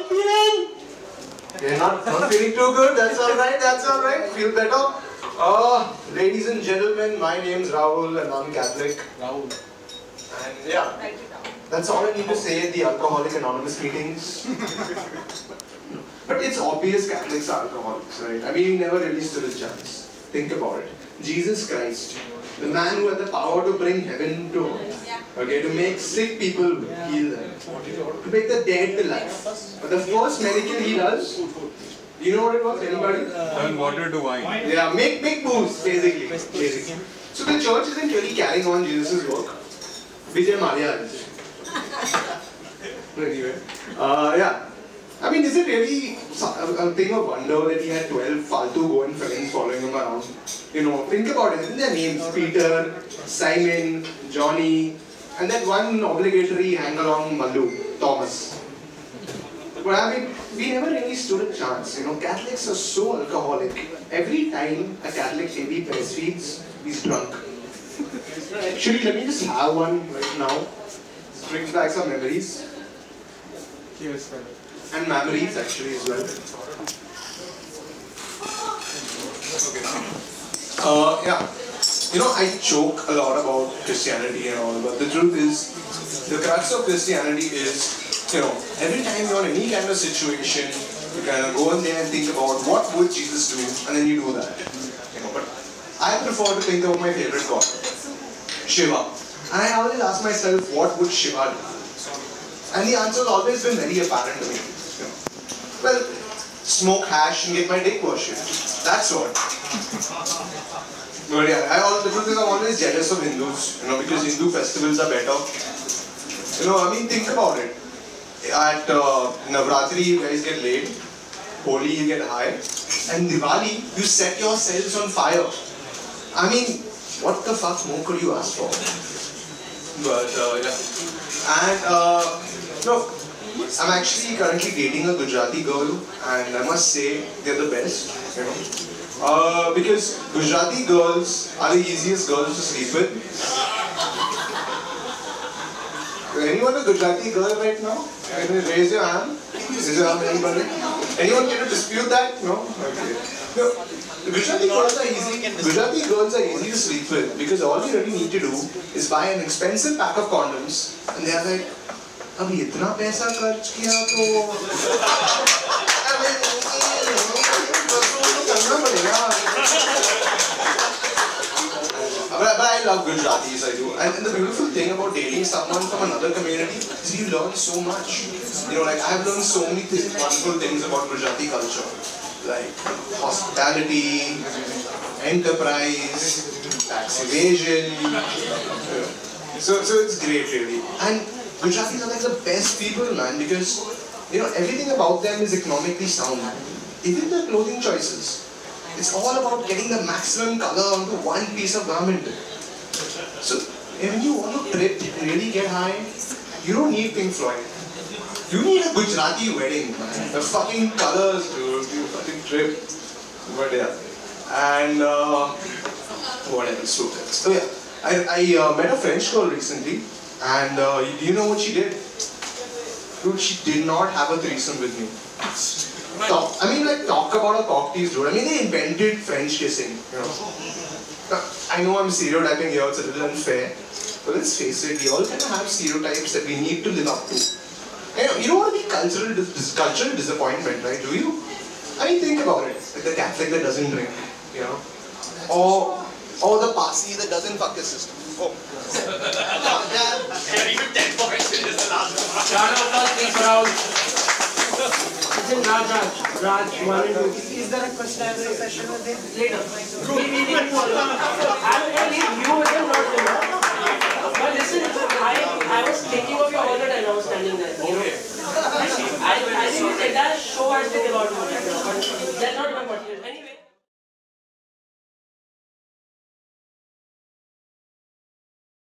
feeling? You're not feeling too good? That's alright, that's alright. Feel better? Ladies and gentlemen, my name's Rahul and I'm Catholic. Rahul. And yeah, that's all I need to say at the Alcoholic Anonymous meetings. But it's obvious Catholics are alcoholics, right? I mean, he never really stood a chance. Think about it. Jesus Christ, the man who had the power to bring heaven to earth, okay, to make sick people heal them, to make the dead to life. But the first miracle he does, you know what it was? Anybody? Turn water to wine. Yeah, make booze, basically. So the church isn't really carrying on Jesus' work. Vijay Maria is. Anyway, yeah. I mean, is it really a thing of wonder that he had 12 faltu going friends following him around? You know, think about it. Isn't their names Peter, Simon, Johnny, and that one obligatory hang-along Mallu, Thomas? But I mean, we never really stood a chance. You know, Catholics are so alcoholic. Every time a Catholic baby breastfeeds, he's drunk. Actually, let me just have one right now. This brings back some memories. Cheers, brother. And memories actually as well. Okay. Yeah. You know, I joke a lot about Christianity and all, but the truth is, the crux of Christianity is, you know, every time you're in any kind of situation, you kind of go in there and think about what would Jesus do, and then you do that. You know, but I prefer to think about my favorite god, Shiva. And I always ask myself, what would Shiva do? And the answer has always been very apparent to me. Well, smoke hash and get my dick worshipped. That's what. But yeah, the truth is I'm always jealous of Hindus, you know, because Hindu festivals are better. You know, I mean, think about it. At Navratri, you guys get laid. Holi, you get high. And Diwali, you set yourselves on fire. I mean, what the fuck more could you ask for? But yeah. And no. I'm actually currently dating a Gujarati girl, and I must say they're the best, you know. Because Gujarati girls are the easiest girls to sleep with. Anyone a Gujarati girl right now? Can you raise your hand? Raise your hand, anybody? Anyone can dispute that? No? Okay. No. Gujarati girls are easy to sleep with because all you really need to do is buy an expensive pack of condoms, and they are like, अभी इतना पैसा खर्च किया तो करना पड़ेगा. But I love Gujaratis, I do. And the beautiful thing about dating someone from another community is you learn so much. You know, like I've learned so many wonderful things about Gujarati culture, like hospitality, enterprise, tax evasion. So it's great, really. And Gujaratis are like the best people, man, because, you know, everything about them is economically sound. Even their clothing choices. It's all about getting the maximum color onto one piece of garment. So, when you want to trip, really get high, you don't need Pink Floyd. You need a Gujarati wedding, man. The fucking colors, dude. You fucking trip. But yeah. And, what else? So yeah, I met a French girl recently. And do you know what she did? Dude, she did not have a threesome with me. Talk about a cocktease, dude. I mean, they invented French kissing, you know. I know I'm stereotyping here, it's a little unfair. But let's face it, we all kind of have stereotypes that we need to live up to. You don't want to be cultural disappointment, right? Do you? I mean, think about it. Like the Catholic that doesn't drink, you know. Or the Parsi that doesn't fuck his sister. Oh. Even 10 points in this last one. Round of applause, please, for Rahul. Listen, Raj, one and two. Is there a question and answer session with him? Later. We need to follow. I will leave you with him, not him. But listen, I was thinking of you all the time I was standing there. You know? I think the entire show has been about you. But that's not my question. Anyway.